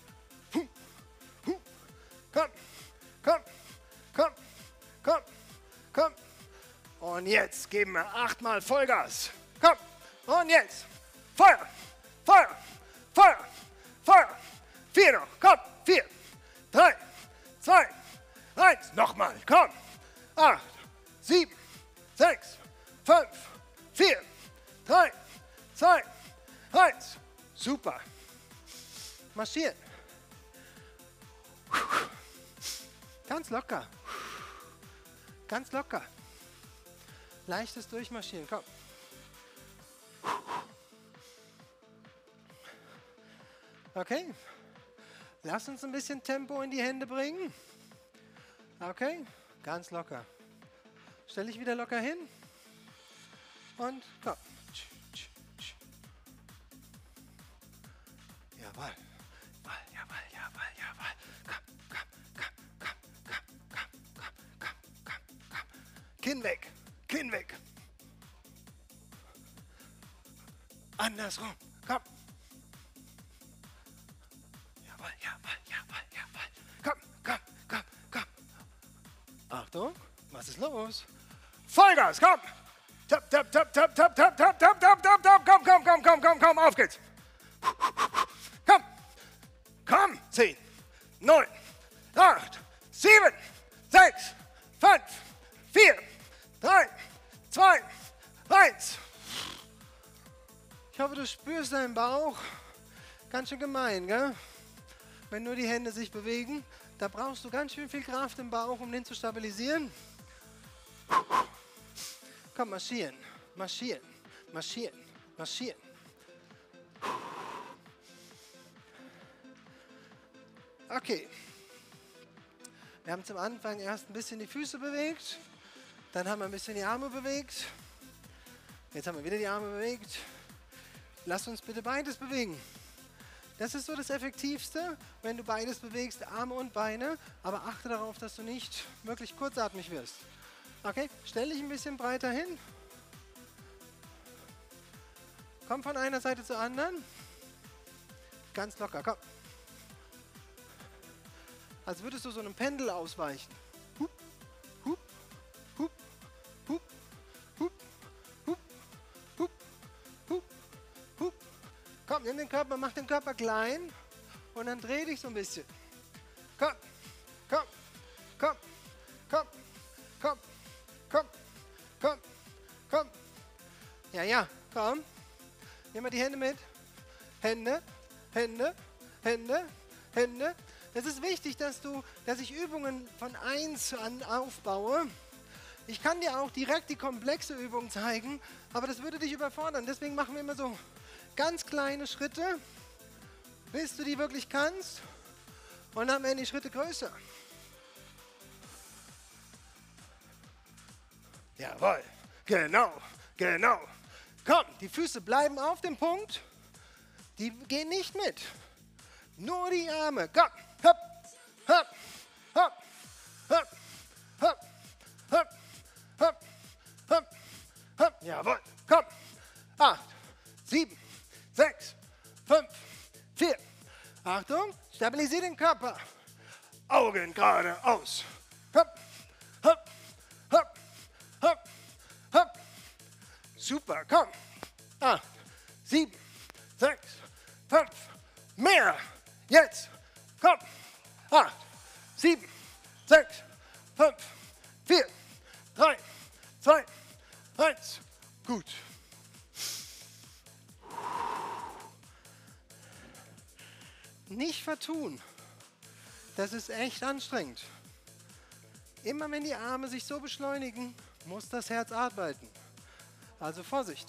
Speaker 1: Komm, komm, komm, komm, komm. Und jetzt geben wir achtmal Vollgas. Komm. Und jetzt. Feuer, Feuer, Feuer, Feuer. Vier noch. Komm. Vier, drei, zwei, eins. Nochmal. Komm. Acht, sieben, sechs, fünf, vier, drei, zwei, eins. Super. Marschieren. Ganz locker. Ganz locker. Leichtes Durchmarschieren. Komm. Okay. Lass uns ein bisschen Tempo in die Hände bringen. Okay. Ganz locker. Stell dich wieder locker hin. Und komm. Jawohl. Jawohl, jawohl, jawohl, jawohl. Komm, komm, komm, komm, komm, komm, komm, komm, komm, komm. Kinn weg. Kinn weg. Andersrum. Komm. Jawohl, jawohl, jawohl, jawohl. Komm, komm, komm, komm. Achtung, was ist los? Vollgas, komm. Tap, tap, tap, tap, tap, tap, tap, tap, tap, tap, tap. Komm, komm, komm, komm, komm, komm, auf geht's. Komm. Komm. Zehn, neun, acht, sieben, sechs, fünf, vier, drei, zwei, eins. Ich hoffe, du spürst deinen Bauch. Ganz schön gemein, gell? Wenn nur die Hände sich bewegen, da brauchst du ganz schön viel Kraft im Bauch, um den zu stabilisieren. Komm, marschieren, marschieren, marschieren, marschieren. Okay. Wir haben zum Anfang erst ein bisschen die Füße bewegt, dann haben wir ein bisschen die Arme bewegt. Jetzt haben wir wieder die Arme bewegt. Lass uns bitte beides bewegen. Das ist so das Effektivste, wenn du beides bewegst, Arme und Beine, aber achte darauf, dass du nicht wirklich kurzatmig wirst. Okay, stell dich ein bisschen breiter hin. Komm von einer Seite zur anderen. Ganz locker, komm. Als würdest du so einem Pendel ausweichen. Hup, hup, hup, hup, hup, hup, hup, hup, hup. Komm, nimm den Körper, mach den Körper klein und dann dreh dich so ein bisschen. Komm, komm, komm, komm, komm, komm, komm, komm. Ja, ja, komm. Nimm mal die Hände mit. Hände, Hände, Hände, Hände. Es ist wichtig, dass, du, dass ich Übungen von eins an aufbaue. Ich kann dir auch direkt die komplexe Übung zeigen, aber das würde dich überfordern. Deswegen machen wir immer so ganz kleine Schritte, bis du die wirklich kannst. Und dann werden die Schritte größer. Jawohl, genau, genau. Komm, die Füße bleiben auf dem Punkt. Die gehen nicht mit. Nur die Arme. Komm. Hopp, hopp, hopp, hopp, hopp, hopp, hopp, hopp, hopp. Jawohl. Komm. Acht, sieben, sechs, fünf, vier. Achtung. Stabilisier den Körper. Augen geradeaus. Hopp, hopp, hopp, hopp, hopp. Super. Komm. Acht, sieben, sechs, fünf. Mehr. Jetzt. Komm. Acht, sieben, sechs, fünf, vier, drei, zwei, eins. Gut. Nicht vertun. Das ist echt anstrengend. Immer wenn die Arme sich so beschleunigen, muss das Herz arbeiten. Also Vorsicht.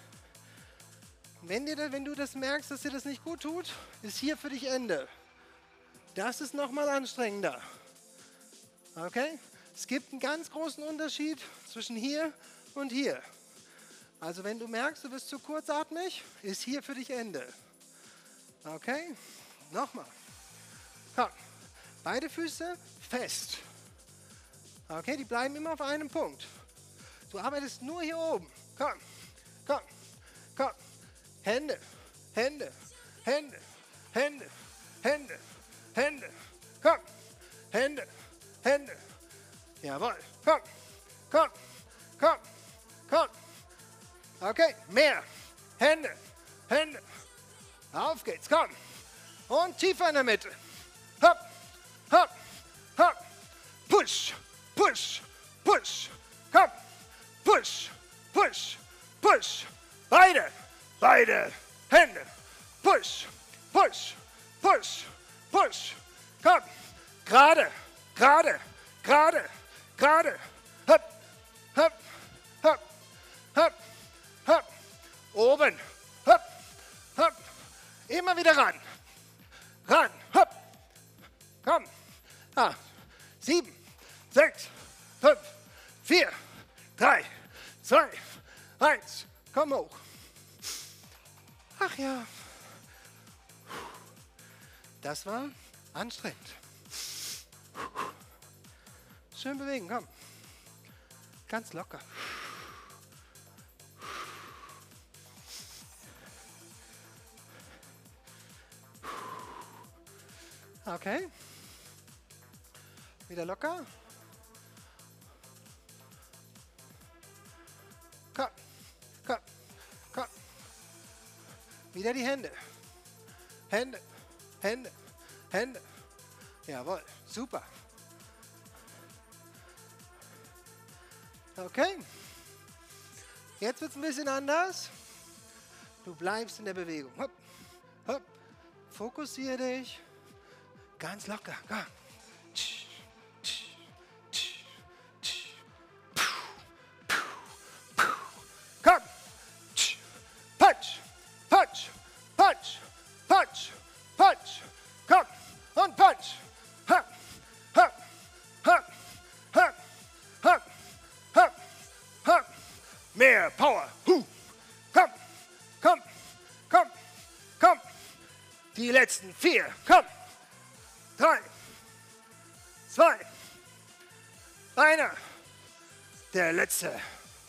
Speaker 1: Wenn, dir, wenn du das merkst, dass dir das nicht gut tut, ist hier für dich Ende. Das ist nochmal anstrengender. Okay? Es gibt einen ganz großen Unterschied zwischen hier und hier. Also wenn du merkst, du bist zu kurzatmig, ist hier für dich Ende. Okay? Nochmal. Komm. Beide Füße fest. Okay? Die bleiben immer auf einem Punkt. Du arbeitest nur hier oben. Komm. Komm. Komm. Hände. Hände. Hände. Hände. Hände. Hände, komm, Hände, Hände, jawohl, komm, komm, komm, komm, okay, mehr, Hände, Hände, auf geht's, komm, und tiefer in der Mitte, hopp, hopp, hopp, push, push, push, komm, push, push, push, beide, beide Hände, push, push, push, push, komm, gerade, gerade, gerade, gerade, hopp, hopp, hopp, hopp, hopp, oben, hopp, hopp, immer wieder ran, ran, hopp, komm, acht, sieben, sechs, fünf, vier, drei, zwei, eins, komm hoch. Ach ja. Das war anstrengend. Schön bewegen, komm. Ganz locker. Okay. Wieder locker. Komm, komm, komm. Wieder die Hände. Hände, Hände, Hände. Jawohl, super. Okay. Jetzt wird es ein bisschen anders. Du bleibst in der Bewegung. Hopp, hopp. Fokussiere dich. Ganz locker. Komm. Komm. Punch, punch, punch, punch, punch. Komm. Und punch. Hopp, hopp, hopp, hopp, hopp, hopp, hopp. Mehr Power. Huh. Komm, komm, komm, komm. Die letzten vier. Komm. Drei, zwei, einer. Der letzte.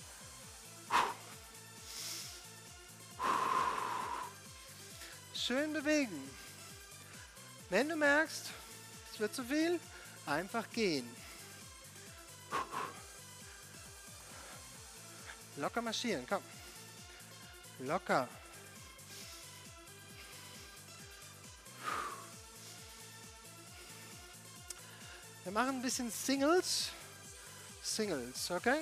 Speaker 1: Schön bewegen. Wenn du merkst, es wird zu viel, einfach gehen. Locker marschieren, komm. Locker. Wir machen ein bisschen Singles. Singles, okay?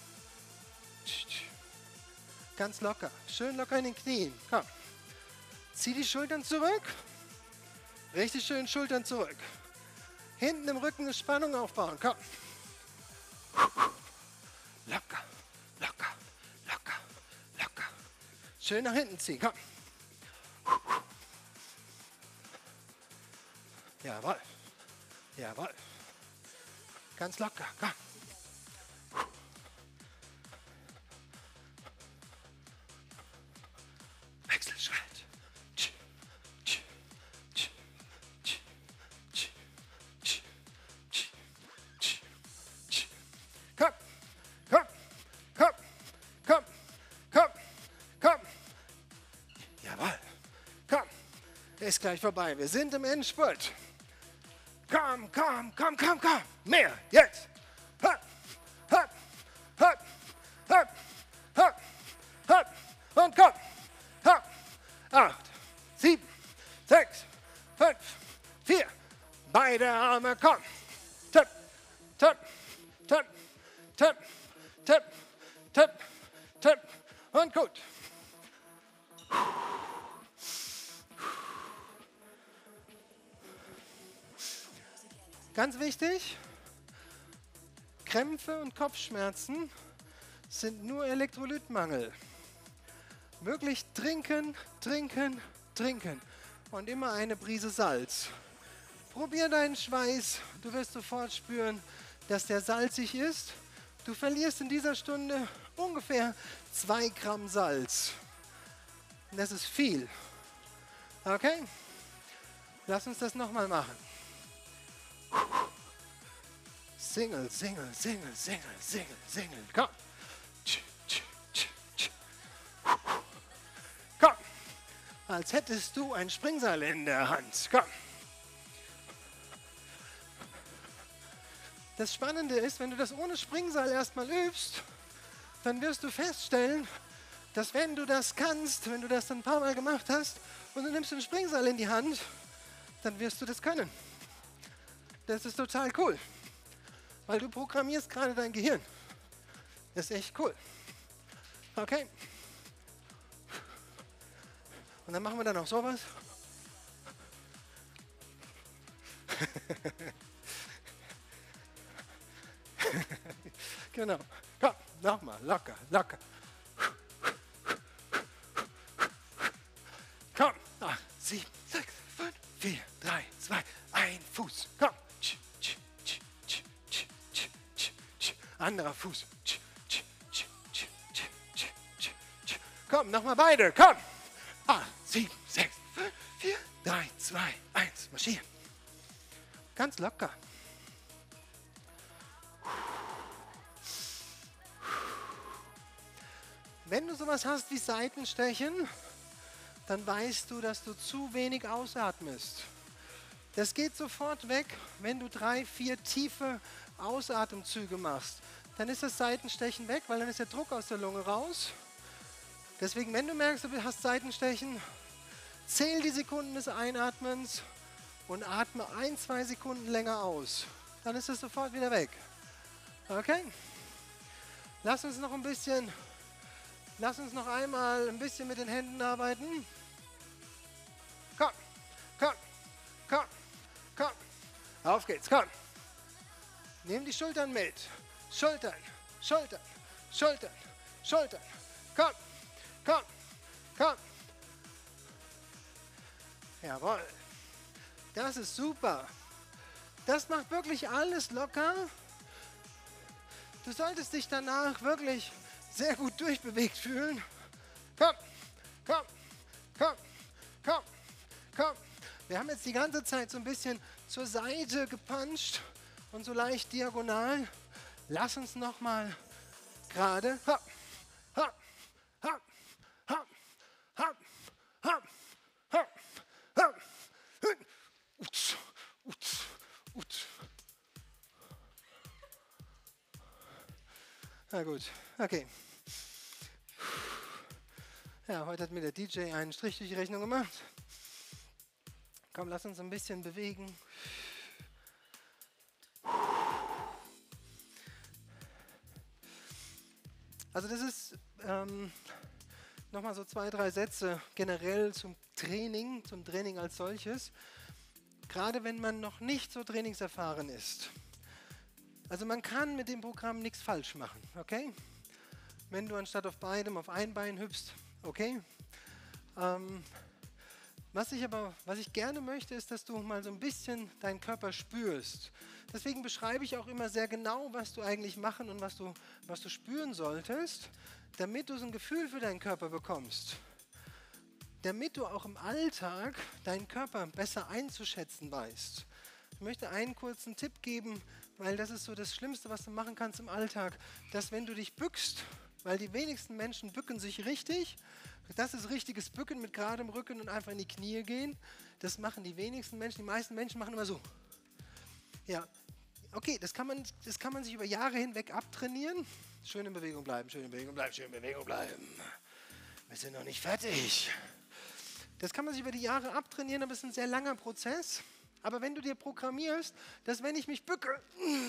Speaker 1: Ganz locker. Schön locker in den Knien. Komm. Zieh die Schultern zurück. Richtig schön Schultern zurück. Hinten im Rücken eine Spannung aufbauen. Komm. Locker, locker, locker, locker. Schön nach hinten ziehen. Komm. Jawohl. Jawohl. Ganz locker. Komm. Wechselschritt. Komm, komm, komm, komm, komm, komm. Jawohl. Komm. Ist gleich vorbei. Wir sind im Endspurt. Komm, komm, komm, komm, komm. Mehr. Jetzt. Hopp, hopp, hopp, hopp, hopp, hopp. Und komm. Hopp. Acht, sieben, sechs, fünf, vier. Beide Arme, komm. Tipp, tipp, tipp, tipp, tipp, tipp, tipp. Und gut. Ganz wichtig, Krämpfe und Kopfschmerzen sind nur Elektrolytmangel. Wirklich trinken, trinken, trinken und immer eine Prise Salz. Probier deinen Schweiß, du wirst sofort spüren, dass der salzig ist. Du verlierst in dieser Stunde ungefähr zwei Gramm Salz. Und das ist viel. Okay? Lass uns das nochmal machen. Single, Single, Single, Single, Single, Single. Komm. Komm. Als hättest du ein Springseil in der Hand. Komm. Das Spannende ist, wenn du das ohne Springseil erstmal übst, dann wirst du feststellen, dass wenn du das kannst, wenn du das dann ein paar Mal gemacht hast und du nimmst ein Springseil in die Hand, dann wirst du das können. Das ist total cool, weil du programmierst gerade dein Gehirn. Das ist echt cool. Okay. Und dann machen wir dann noch sowas. Genau. Komm, nochmal. Locker, locker. Komm. acht, sieben, sechs, fünf, vier, drei, zwei, ein Fuß. Komm. Anderer Fuß. Komm, nochmal beide. Komm. acht, sieben, sechs, fünf, vier, drei, zwei, eins. Marschieren. Ganz locker. Wenn du sowas hast wie Seitenstechen, dann weißt du, dass du zu wenig ausatmest. Das geht sofort weg, wenn du drei, vier tiefe Ausatemzüge machst. Dann ist das Seitenstechen weg, weil dann ist der Druck aus der Lunge raus. Deswegen, wenn du merkst, du hast Seitenstechen, zähl die Sekunden des Einatmens und atme ein, zwei Sekunden länger aus. Dann ist es sofort wieder weg. Okay? Lass uns noch ein bisschen, lass uns noch einmal ein bisschen mit den Händen arbeiten. Komm, komm, komm, komm. Auf geht's, komm. Nimm die Schultern mit. Schultern, Schultern, Schultern, Schultern. Komm, komm, komm. Jawohl. Das ist super. Das macht wirklich alles locker. Du solltest dich danach wirklich sehr gut durchbewegt fühlen. Komm, komm, komm, komm, komm. Wir haben jetzt die ganze Zeit so ein bisschen zur Seite gepuncht und so leicht diagonal. Lass uns noch mal gerade. Hopp, hopp, hopp, hopp, hopp, hopp, hopp, hopp. Utz, utz, utz. Na gut, okay. Ja, heute hat mir der D J einen Strich durch die Rechnung gemacht. Komm, lass uns ein bisschen bewegen. Also das ist ähm, nochmal so zwei, drei Sätze generell zum Training, zum Training als solches. Gerade wenn man noch nicht so trainingserfahren ist. Also man kann mit dem Programm nichts falsch machen, okay? Wenn du anstatt auf beidem auf ein Bein hüpfst, okay? Ähm, was ich aber, was ich gerne möchte, ist, dass du mal so ein bisschen deinen Körper spürst. Deswegen beschreibe ich auch immer sehr genau, was du eigentlich machen und was du, was du spüren solltest, damit du so ein Gefühl für deinen Körper bekommst. Damit du auch im Alltag deinen Körper besser einzuschätzen weißt. Ich möchte einen kurzen Tipp geben, weil das ist so das Schlimmste, was du machen kannst im Alltag, dass wenn du dich bückst, weil die wenigsten Menschen bücken sich richtig, das ist richtiges Bücken mit geradem Rücken und einfach in die Knie gehen, das machen die wenigsten Menschen, die meisten Menschen machen immer so. Ja, okay, das kann man, das kann man sich über Jahre hinweg abtrainieren. Schön in Bewegung bleiben, schön in Bewegung bleiben, schön in Bewegung bleiben. Wir sind noch nicht fertig. Das kann man sich über die Jahre abtrainieren, aber es ist ein sehr langer Prozess. Aber wenn du dir programmierst, dass wenn ich mich bücke,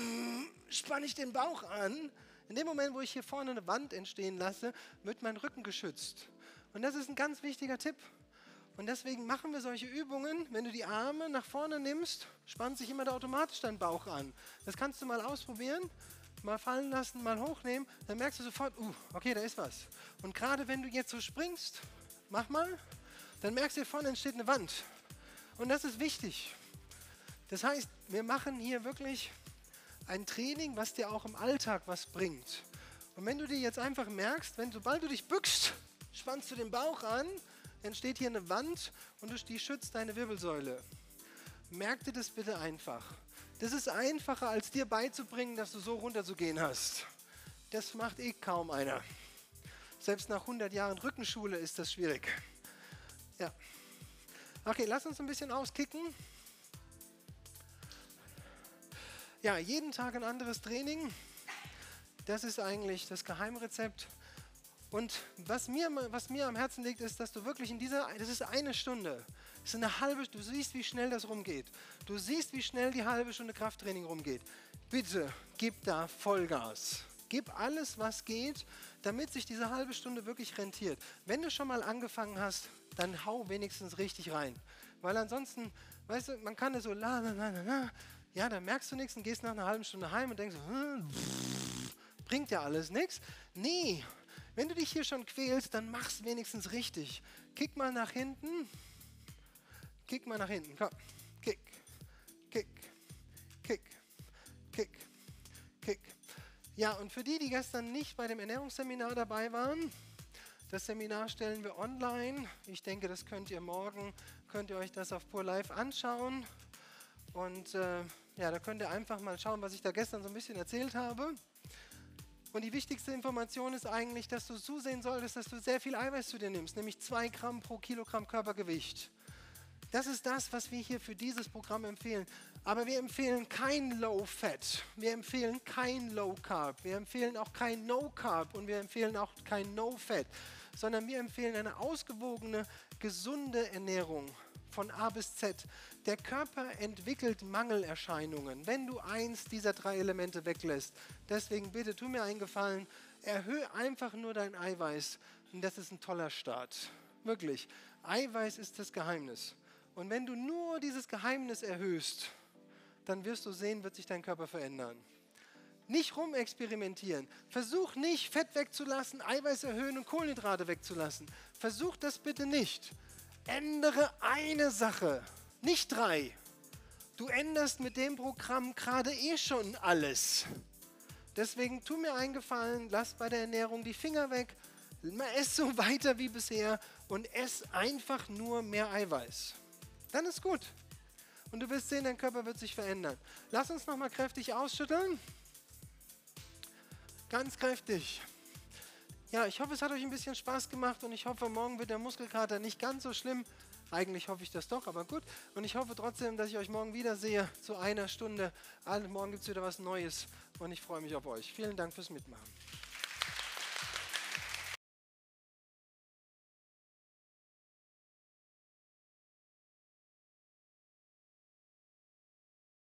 Speaker 1: spanne ich den Bauch an. In dem Moment, wo ich hier vorne eine Wand entstehen lasse, wird mein Rücken geschützt. Und das ist ein ganz wichtiger Tipp. Und deswegen machen wir solche Übungen. Wenn du die Arme nach vorne nimmst, spannt sich immer da automatisch dein Bauch an. Das kannst du mal ausprobieren, mal fallen lassen, mal hochnehmen. Dann merkst du sofort, uh, okay, da ist was. Und gerade wenn du jetzt so springst, mach mal, dann merkst du, hier vorne entsteht eine Wand. Und das ist wichtig. Das heißt, wir machen hier wirklich ein Training, was dir auch im Alltag was bringt. Und wenn du dir jetzt einfach merkst, wenn sobald du dich bückst, spannst du den Bauch an, entsteht hier eine Wand und du, die schützt deine Wirbelsäule. Merk dir das bitte einfach. Das ist einfacher, als dir beizubringen, dass du so runterzugehen hast. Das macht eh kaum einer. Selbst nach hundert Jahren Rückenschule ist das schwierig. Ja. Okay, lass uns ein bisschen auskicken. Ja, jeden Tag ein anderes Training. Das ist eigentlich das Geheimrezept. Und was mir, was mir am Herzen liegt, ist, dass du wirklich in dieser, das ist eine Stunde, das ist eine halbe, du siehst, wie schnell das rumgeht. Du siehst, wie schnell die halbe Stunde Krafttraining rumgeht. Bitte, gib da Vollgas. Gib alles, was geht, damit sich diese halbe Stunde wirklich rentiert. Wenn du schon mal angefangen hast, dann hau wenigstens richtig rein. Weil ansonsten, weißt du, man kann ja so la, la, la, la, ja, dann merkst du nichts und gehst nach einer halben Stunde heim und denkst, hm, pff, bringt ja alles nichts. Nee, wenn du dich hier schon quälst, dann mach's wenigstens richtig. Kick mal nach hinten. Kick mal nach hinten. Komm. Kick, kick, kick, kick, kick. Ja, und für die, die gestern nicht bei dem Ernährungsseminar dabei waren, das Seminar stellen wir online. Ich denke, das könnt ihr morgen, könnt ihr euch das auf Pur Live anschauen. Und äh, ja, da könnt ihr einfach mal schauen, was ich da gestern so ein bisschen erzählt habe. Und die wichtigste Information ist eigentlich, dass du zusehen solltest, dass du sehr viel Eiweiß zu dir nimmst, nämlich zwei Gramm pro Kilogramm Körpergewicht. Das ist das, was wir hier für dieses Programm empfehlen. Aber wir empfehlen kein Low Fat, wir empfehlen kein Low Carb, wir empfehlen auch kein No Carb und wir empfehlen auch kein No Fat, sondern wir empfehlen eine ausgewogene, gesunde Ernährung von A bis Z. Der Körper entwickelt Mangelerscheinungen, wenn du eins dieser drei Elemente weglässt. Deswegen bitte, tu mir einen Gefallen, erhöhe einfach nur dein Eiweiß und das ist ein toller Start. Wirklich, Eiweiß ist das Geheimnis. Und wenn du nur dieses Geheimnis erhöhst, dann wirst du sehen, wird sich dein Körper verändern. Nicht rumexperimentieren. Versuch nicht, Fett wegzulassen, Eiweiß erhöhen und Kohlenhydrate wegzulassen. Versuch das bitte nicht. Ändere eine Sache, nicht drei. Du änderst mit dem Programm gerade eh schon alles. Deswegen tu mir einen Gefallen, lass bei der Ernährung die Finger weg, ess so weiter wie bisher und ess einfach nur mehr Eiweiß. Dann ist gut. Und du wirst sehen, dein Körper wird sich verändern. Lass uns nochmal kräftig ausschütteln. Ganz kräftig. Ja, ich hoffe, es hat euch ein bisschen Spaß gemacht und ich hoffe, morgen wird der Muskelkater nicht ganz so schlimm. Eigentlich hoffe ich das doch, aber gut. Und ich hoffe trotzdem, dass ich euch morgen wiedersehe zu einer Stunde. Morgen gibt es wieder was Neues und ich freue mich auf euch. Vielen Dank fürs Mitmachen.